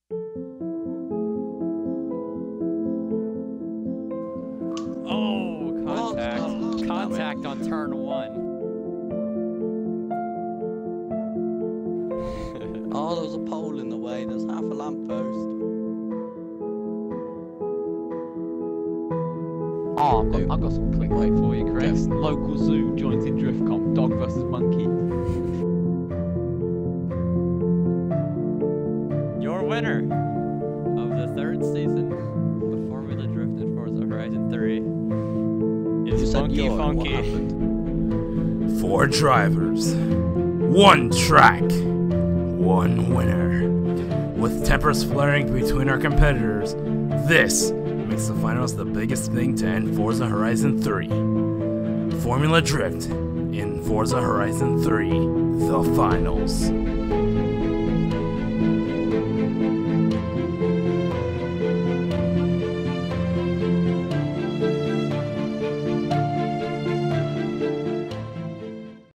Oh, contact. Contact on turn 1. Oh, there was a pole in the way. There's half a lamppost. Oh, I've got some clickbait for you, Chris. Local zoo joins in drift comp. Dog versus monkey. Your winner of the 3rd season of Formula Drift in Forza Horizon 3 is Funky Funky. 4 drivers, 1 track, 1 winner. With tempers flaring between our competitors, this makes the finals the biggest thing to end Forza Horizon 3. Formula Drift in Forza Horizon 3, the finals.